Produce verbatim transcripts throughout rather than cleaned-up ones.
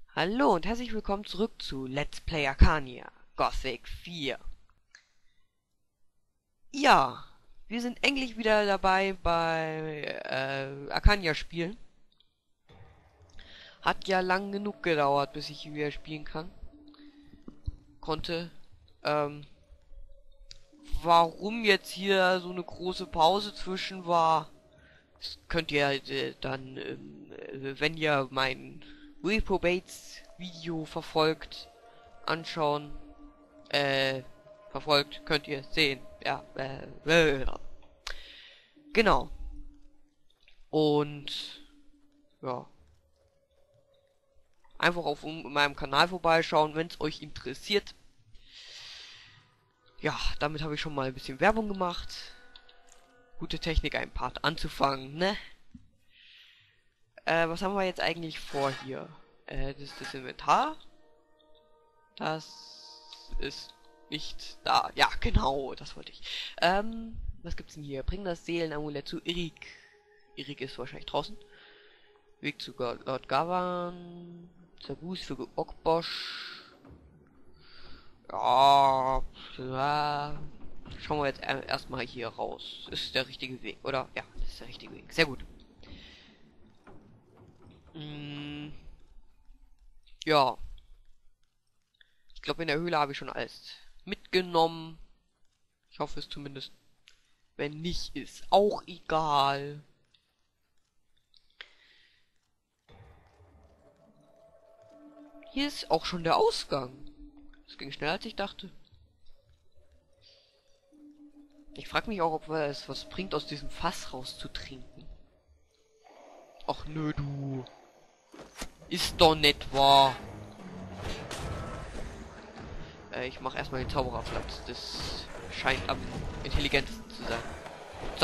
Hallo und herzlich willkommen zurück zu Let's Play Arcania Gothic vier. Ja, wir sind endlich wieder dabei bei äh, Arcania spielen. Hat ja lang genug gedauert, bis ich wieder spielen kann. Konnte. Ähm, warum jetzt hier so eine große Pause zwischen war, das könnt ihr äh, dann, ähm, äh, wenn ihr mein Reprobates Video verfolgt, anschauen, äh, verfolgt, könnt ihr sehen. Ja, äh, äh, genau. Und, ja. Einfach auf meinem Kanal vorbeischauen, wenn es euch interessiert. Ja, damit habe ich schon mal ein bisschen Werbung gemacht. Gute Technik, ein Part anzufangen, ne? Äh, was haben wir jetzt eigentlich vor hier? Äh, das ist das Inventar. Das ist nicht da. Ja, genau, das wollte ich. Ähm, was gibt's denn hier? Bring das Seelenamulett zu Irik. Irik ist wahrscheinlich draußen. Weg zu Lord Gavan. Zabus für Okbosch. Ja, ja. Schauen wir jetzt erstmal hier raus. Ist der richtige Weg, oder? Ja, das ist der richtige Weg. Sehr gut. Mm, ja. Ich glaube, in der Höhle habe ich schon alles mitgenommen. Ich hoffe es zumindest. Wenn nicht, ist auch egal. Hier ist auch schon der Ausgang. Das ging schneller, als ich dachte. Ich frage mich auch, ob es was bringt, aus diesem Fass rauszutrinken. Ach nö, du. Ist doch nicht wahr. Äh, ich mache erstmal den Zaubererplatz. Das scheint am intelligentesten zu sein. So.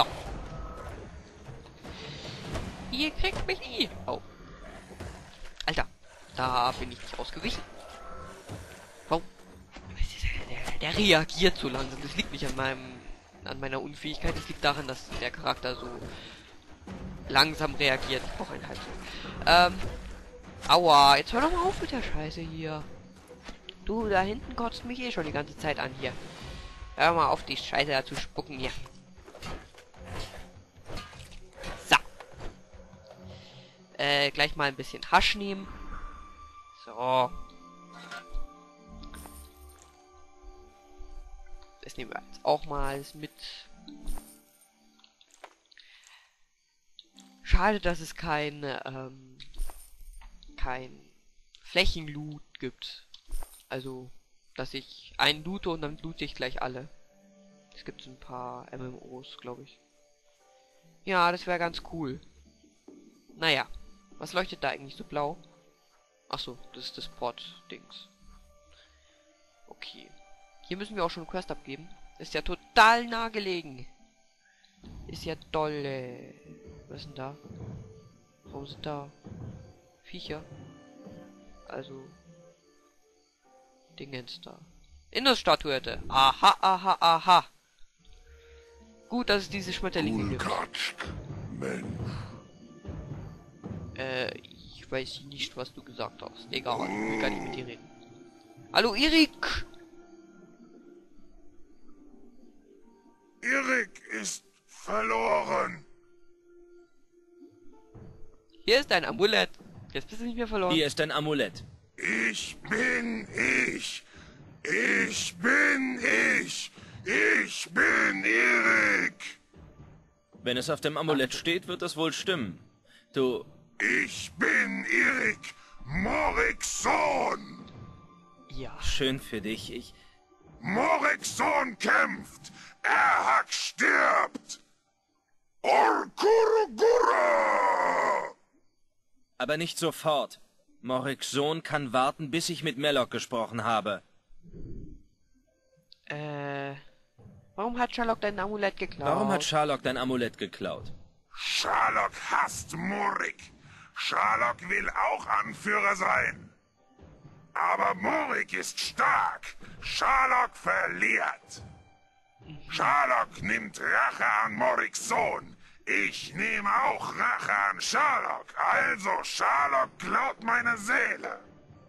Ihr kriegt mich nie. Oh. Alter. Da bin ich nicht ausgewichen. Warum? Der, der reagiert so langsam. Das liegt nicht an meinem, an meiner Unfähigkeit. Das liegt daran, dass der Charakter so langsam reagiert. Auch ein Hals. Ähm. Aua. Jetzt hör doch mal auf mit der Scheiße hier. Du, da hinten kotzt mich eh schon die ganze Zeit an hier. Hör mal auf, die Scheiße da zu spucken hier. So. Äh, gleich mal ein bisschen Hasch nehmen. So. Das nehmen wir jetzt auch mal mit. Schade, dass es kein, ähm, kein Flächenloot gibt. Also, dass ich einen loote und dann loote ich gleich alle. Es gibt ein paar M M Os, glaube ich. Ja, das wäre ganz cool. Naja, was leuchtet da eigentlich so blau? Ach so, das ist das Port-Dings. Okay. Hier müssen wir auch schon eine Quest abgeben. Ist ja total nah gelegen. Ist ja dolle. Was ist denn da? Warum sind da Viecher? Also Dingens da. Indes-Statuette. Aha, aha, aha. Gut, dass es diese Schmetterlinge gibt. Mensch. Äh, ich weiß nicht, was du gesagt hast. Egal, ich will gar nicht mit dir reden. Hallo, Irik! Irik ist verloren. Hier ist dein Amulett. Jetzt bist du nicht mehr verloren. Hier ist dein Amulett. Ich bin ich. Ich bin ich. Ich bin Irik. Wenn es auf dem Amulett steht, wird das wohl stimmen. Du... Ich bin Irik, Moriks Sohn. Ja. Schön für dich, ich... Moriks Sohn kämpft. Erhak stirbt. Orkurugura. Aber nicht sofort. Moriks Sohn kann warten, bis ich mit Melloc gesprochen habe. Äh... Warum hat Sherlock dein Amulett geklaut? Warum hat Sherlock dein Amulett geklaut? Sherlock hasst Morik. Sherlock will auch Anführer sein. Aber Morik ist stark. Sherlock verliert. Sherlock nimmt Rache an Moriks Sohn. Ich nehme auch Rache an Sherlock. Also Sherlock klaut meine Seele.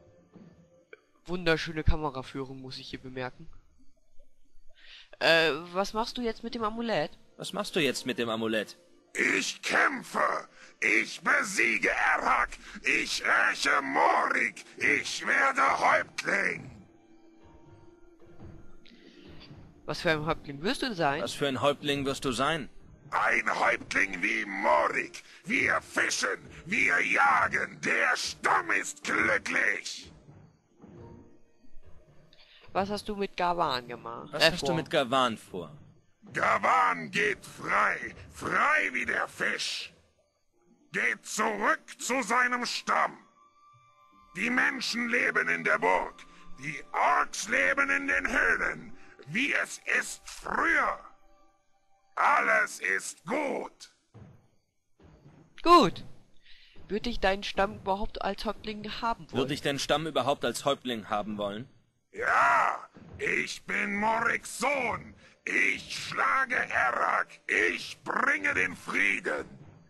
Wunderschöne Kameraführung, muss ich hier bemerken. Äh, was machst du jetzt mit dem Amulett? Was machst du jetzt mit dem Amulett? Ich kämpfe. Ich besiege Erhak. Ich räche Morik. Ich werde Häuptling. Was für ein Häuptling wirst du sein? Was für ein Häuptling wirst du sein? Ein Häuptling wie Morik. Wir fischen, wir jagen. Der Stamm ist glücklich. Was hast du mit Gavan gemacht? Was äh, hast vor? du mit Gavan vor? Gavan geht frei, frei wie der Fisch. Geht zurück zu seinem Stamm. Die Menschen leben in der Burg. Die Orks leben in den Höhlen, wie es ist früher. Alles ist gut. Gut. Würde ich deinen Stamm überhaupt als Häuptling haben wollen? Würde ich den Stamm überhaupt als Häuptling haben wollen? Ja, ich bin Moriks Sohn. Ich schlage Erhak. Ich bringe den Frieden.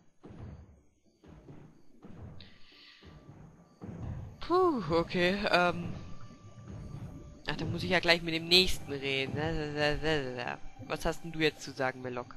Puh, okay, ähm... Ach, da muss ich ja gleich mit dem Nächsten reden. Was hast denn du jetzt zu sagen, Melok?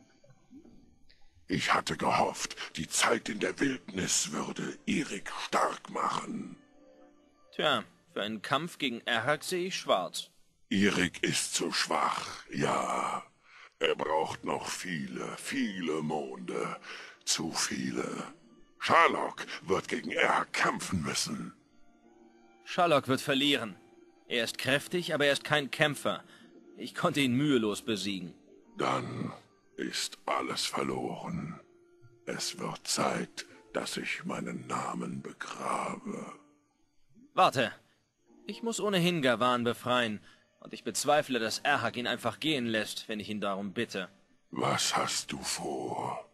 Ich hatte gehofft, die Zeit in der Wildnis würde Erik stark machen. Tja, für einen Kampf gegen Erhak sehe ich schwarz. Erik ist zu schwach, ja. Er braucht noch viele, viele Monde. Zu viele. Sherlock wird gegen Erhak kämpfen müssen. Sherlock wird verlieren. Er ist kräftig, aber er ist kein Kämpfer. Ich konnte ihn mühelos besiegen. Dann ist alles verloren. Es wird Zeit, dass ich meinen Namen begrabe. Warte. Ich muss ohnehin Gavan befreien. Und ich bezweifle, dass Erhak ihn einfach gehen lässt, wenn ich ihn darum bitte. Was hast du vor?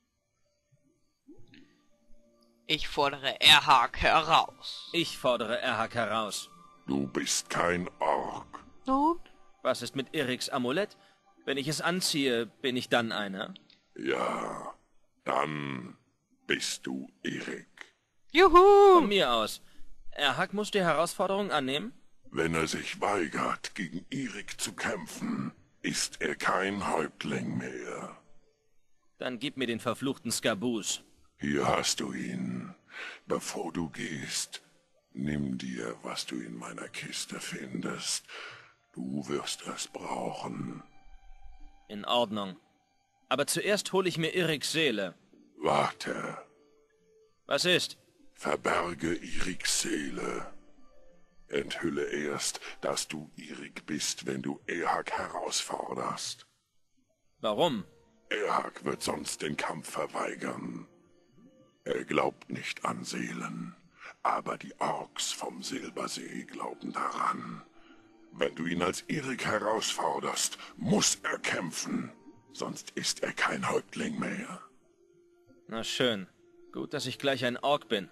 Ich fordere Erhak heraus. Ich fordere Erhak heraus. Du bist kein Ork. Nun? Was ist mit Eriks Amulett? Wenn ich es anziehe, bin ich dann einer? Ja, dann bist du Erik. Juhu! Von mir aus. Erhak muss die Herausforderung annehmen? Wenn er sich weigert, gegen Erik zu kämpfen, ist er kein Häuptling mehr. Dann gib mir den verfluchten Skabus. Hier hast du ihn. Bevor du gehst, nimm dir, was du in meiner Kiste findest. Du wirst es brauchen. In Ordnung. Aber zuerst hole ich mir Eriks Seele. Warte. Was ist? Verberge Eriks Seele. Enthülle erst, dass du Erik bist, wenn du Erhak herausforderst. Warum? Erhak wird sonst den Kampf verweigern. Er glaubt nicht an Seelen, aber die Orks vom Silbersee glauben daran. Wenn du ihn als Erik herausforderst, muss er kämpfen, sonst ist er kein Häuptling mehr. Na schön. Gut, dass ich gleich ein Ork bin.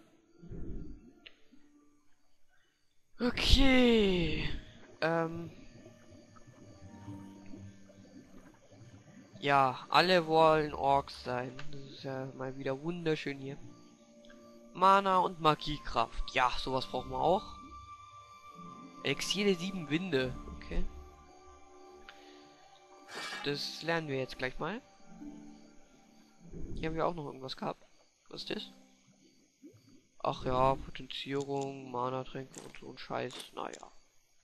Okay. Ähm. Ja, alle wollen Orks sein. Das ist ja mal wieder wunderschön hier. Mana und Magiekraft. Ja, sowas brauchen wir auch. Elixier der sieben Winde. Okay. Das lernen wir jetzt gleich mal. Hier haben wir auch noch irgendwas gehabt. Was ist das? Ach ja, Potenzierung, Mana-Tränke und so ein Scheiß. Naja.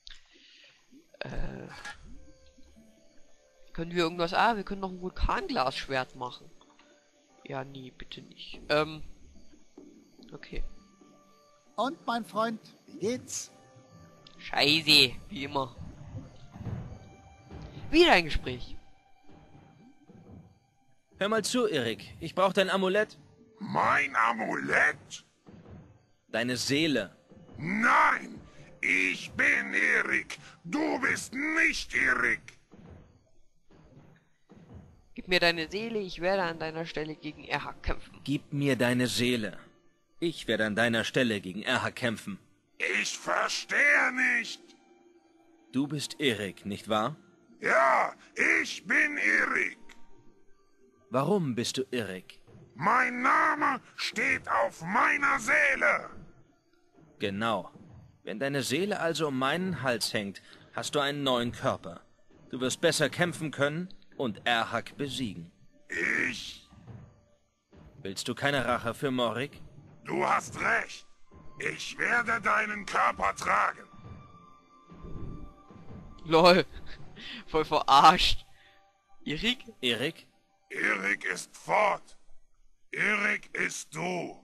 Äh. Können wir irgendwas... Ah, wir können noch ein Vulkanglasschwert machen. Ja, nie, bitte nicht. Ähm. Okay. Und, mein Freund, wie geht's? Scheiße, wie immer. Wieder ein Gespräch. Hör mal zu, Erik. Ich brauche dein Amulett. Mein Amulett? Deine Seele. Nein, ich bin Erik. Du bist nicht Erik. Gib mir deine Seele, ich werde an deiner Stelle gegen Erhak kämpfen. Gib mir deine Seele. Ich werde an deiner Stelle gegen Erhak kämpfen. Ich verstehe nicht. Du bist Erik, nicht wahr? Ja, ich bin Erik. Warum bist du Erik? Mein Name steht auf meiner Seele. Genau. Wenn deine Seele also um meinen Hals hängt, hast du einen neuen Körper. Du wirst besser kämpfen können und Erhak besiegen. Ich? Willst du keine Rache für Morik? Du hast recht. Ich werde deinen Körper tragen. Lol. Voll verarscht. Erik? Erik? Erik ist fort. Erik ist du.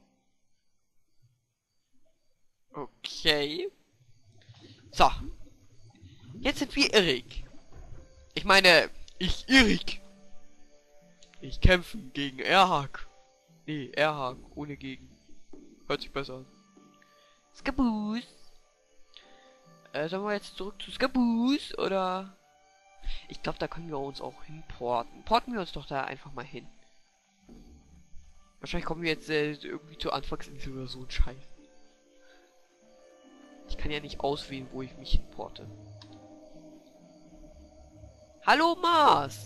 Okay. So. Jetzt sind wir Erik. Ich meine, ich Erik. Ich kämpfe gegen Erhak. Nee, Erhak, ohne gegen. Hört sich besser an. Skaboos. Äh, sollen wir jetzt zurück zu Skaboos, oder? Ich glaube, da können wir uns auch hinporten. Porten wir uns doch da einfach mal hin. Wahrscheinlich kommen wir jetzt äh, irgendwie zur Anfangsinsel oder so ein Scheiß. Ich kann ja nicht auswählen, wo ich mich hinporte. Hallo Mars!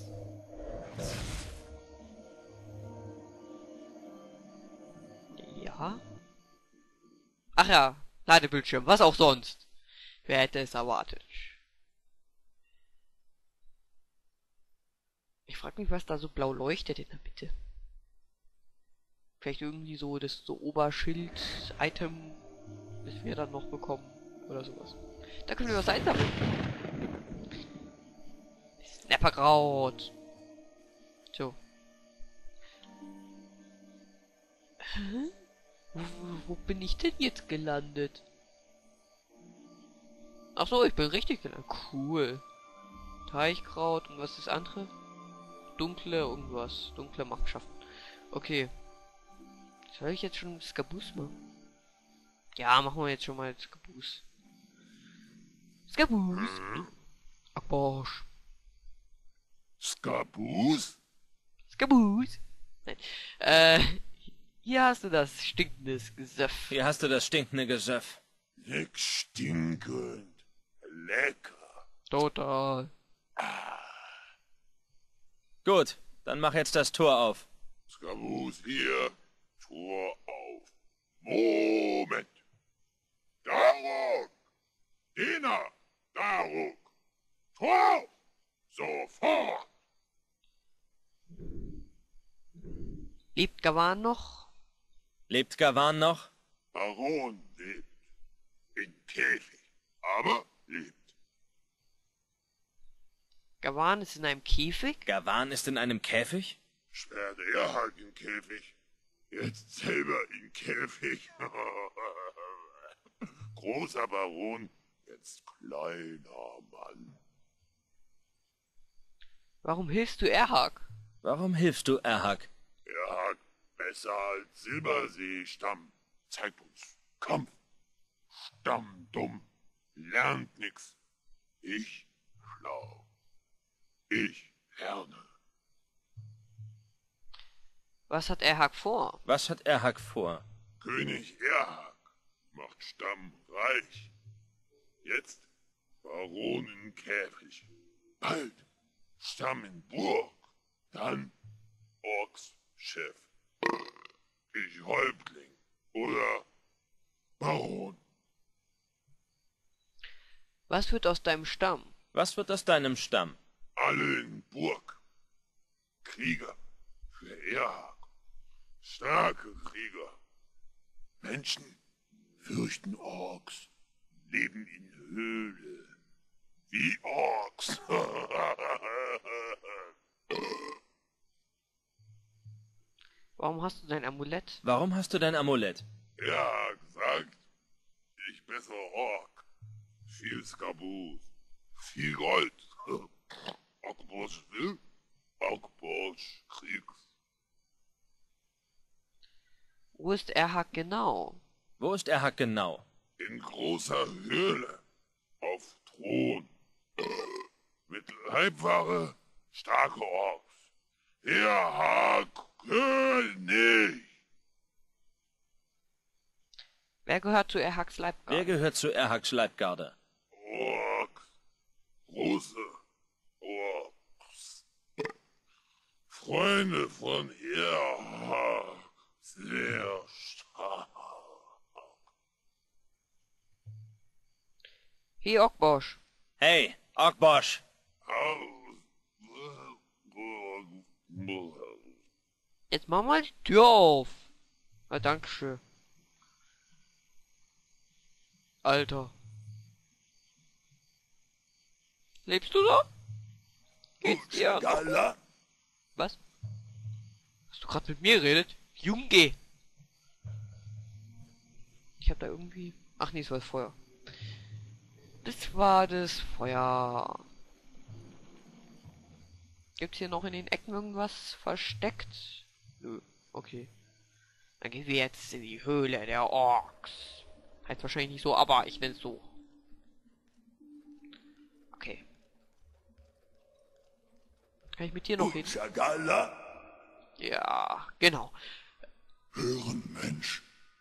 Ja? Ach ja, Ladebildschirm, was auch sonst. Wer hätte es erwartet? Ich frage mich, was da so blau leuchtet in der Mitte. Vielleicht irgendwie so das so Oberschild-Item, das wir dann noch bekommen. Oder sowas. Da können wir was einsammeln. Snapperkraut. So. Hä? Wo, wo, wo bin ich denn jetzt gelandet? Ach so, ich bin richtig gelandet. Cool. Teichkraut und was ist das andere? Dunkle irgendwas. Dunkle Machenschaften. Okay. Soll ich jetzt schon Skaboos machen? Ja, machen wir jetzt schon mal Skaboos. Skaboos. Akbosch. Skaboos? Skaboos. Nein. Äh, hier hast du das stinkende Gesöff. Hier hast du das stinkende Gesöff. Nix stinkend. Lecker. Total. Gut, dann mach jetzt das Tor auf. Skaboos hier. Tor auf. Moment. Daruk. Dina. Daruk. Tor auf. Sofort. Lebt Gawan noch? Lebt Gawan noch? Baron lebt. In Käfig. Aber lebt. Gawan ist in einem Käfig? Gawan ist in einem Käfig? Schwert Erhak in Käfig. Jetzt selber in Käfig. Großer Baron, jetzt kleiner Mann. Warum hilfst du Erhak? Warum hilfst du Erhak? Erhak besser als Silberseestamm. Zeigt uns Kampf. Stamm dumm. Lernt nix. Ich schlau. Ich lerne. Was hat Erhak vor? Was hat Erhak vor? König Erhak macht Stamm reich. Jetzt Baron in Käfig. Bald Stamm in Burg. Dann Orkschef. Ich Häuptling. Oder Baron. Was wird aus deinem Stamm? Was wird aus deinem Stamm? Alle in Burg. Krieger für Erhak. Starke Krieger. Menschen fürchten Orks. Leben in Höhle. Wie Orks. Warum hast du dein Amulett? Warum hast du dein Amulett? Erhak sagt, ich bessere Ork. Viel Skaboos. Viel Gold. Akbosch will. Akbosch kriegt's. Wo ist Erhak genau? Wo ist Erhak genau? In großer Höhle. Auf Thron. Mit Leibware. Starke Orks. Erhak König. Wer gehört zu Erhaks Wer Leibgarde? gehört zu Erhaks Leibgarde? Orks. Große Orks. Freunde von Erhak. Sehr stark. Hey, Orkbosch. Hey, Orkbosch. Jetzt mach mal die Tür auf. Ah, dankeschön. Alter. Lebst du da? Geht's dir? Was? Hast du gerade mit mir geredet? Junge! Ich hab da irgendwie... Ach nee, es war das Feuer. Das war das Feuer. Gibt's hier noch in den Ecken irgendwas versteckt? Nö, okay. Dann gehen wir jetzt in die Höhle der Orks. Heißt wahrscheinlich nicht so, aber ich nenne es so. Okay. Kann ich mit dir noch reden? Ja, genau. Hören, Mensch.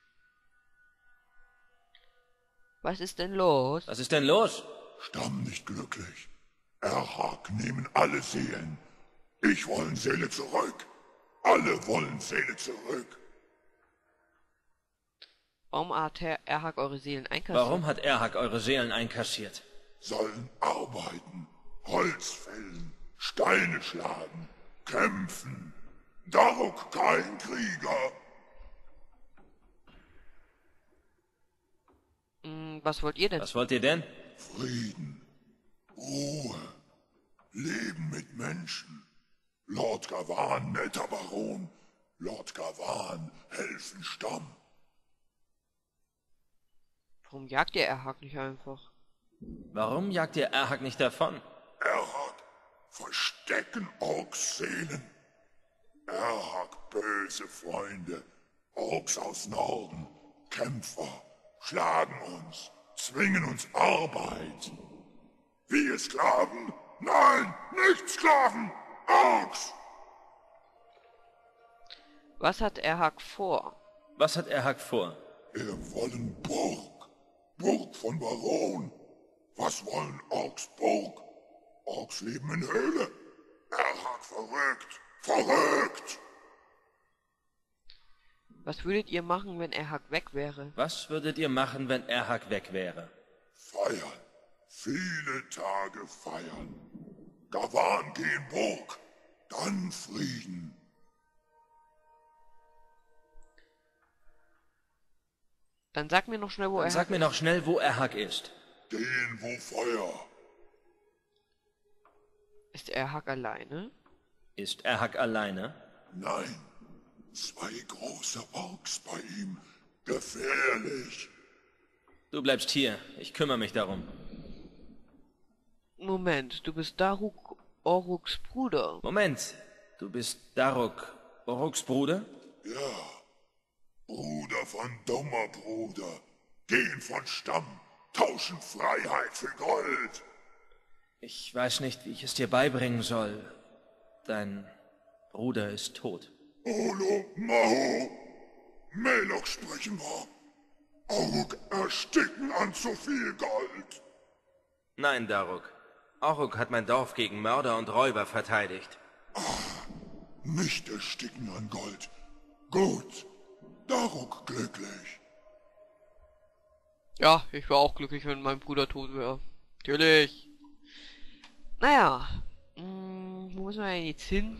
Was ist denn los? Was ist denn los? Stamm nicht glücklich. Erhak nehmen alle Seelen. Ich wollen Seele zurück. Alle wollen Seele zurück. Warum hat Herr Erhak eure Seelen einkassiert? Warum hat Erhak eure Seelen einkassiert? Sollen arbeiten, Holz fällen, Steine schlagen, kämpfen. Daruk kein Krieger. Hm, was wollt ihr denn? Was wollt ihr denn? Frieden, Ruhe, Leben mit Menschen. Lord Gavan, netter Baron. Lord Gavan, helfen Stamm. Warum jagt ihr Erhak nicht einfach? Warum jagt ihr Erhak nicht davon? Erhak, verstecken Orks Seelen. Erhak, böse Freunde. Orks aus Norden, Kämpfer, schlagen uns, zwingen uns Arbeit. Wie Sklaven? Nein, nicht Sklaven! Orks! Was hat Erhak vor? Was hat Erhak vor? Wir wollen Burg. Burg von Baron. Was wollen Orks Burg? Orks leben in Höhle. Erhak verrückt. Verrückt! Was würdet ihr machen, wenn Erhak weg wäre? Was würdet ihr machen, wenn Erhak weg wäre? Feiern. Viele Tage feiern. Gavan gehen Burg. Dann Frieden. Dann sag mir noch schnell, wo Dann Erhak sag mir noch schnell, wo Erhak ist. Gehen, wo Feuer. ist. Erhak alleine? Ist Erhak alleine? Nein. Zwei große Orks bei ihm. Gefährlich. Du bleibst hier. Ich kümmere mich darum. Moment, du bist Daruk Oruks Bruder. Moment. Du bist Daruk Oruks Bruder? Ja. Bruder von dummer Bruder. Gehen von Stamm. Tauschen Freiheit für Gold. Ich weiß nicht, wie ich es dir beibringen soll. Dein Bruder ist tot. Olo, Maho. Meloch sprechen wir. Oruk ersticken an zu viel Gold. Nein, Daruk. Oruk hat mein Dorf gegen Mörder und Räuber verteidigt. Nicht ersticken an Gold. Gut. Daruk glücklich. Ja, ich wäre auch glücklich, wenn mein Bruder tot wäre. Natürlich. Naja. Mh, wo müssen wir denn jetzt hin?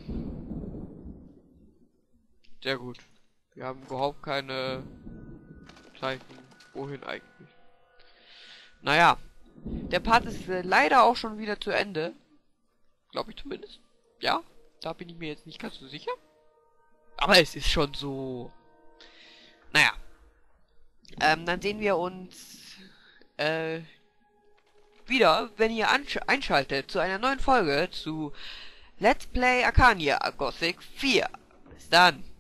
Sehr gut. Wir haben überhaupt keine Zeichen. Wohin eigentlich? Naja. Der Part ist äh, leider auch schon wieder zu Ende. Glaube ich zumindest. Ja, da bin ich mir jetzt nicht ganz so sicher. Aber es ist schon so. Naja. Ähm, dann sehen wir uns äh, wieder, wenn ihr einschaltet zu einer neuen Folge zu Let's Play Arcania Gothic vier. Bis dann.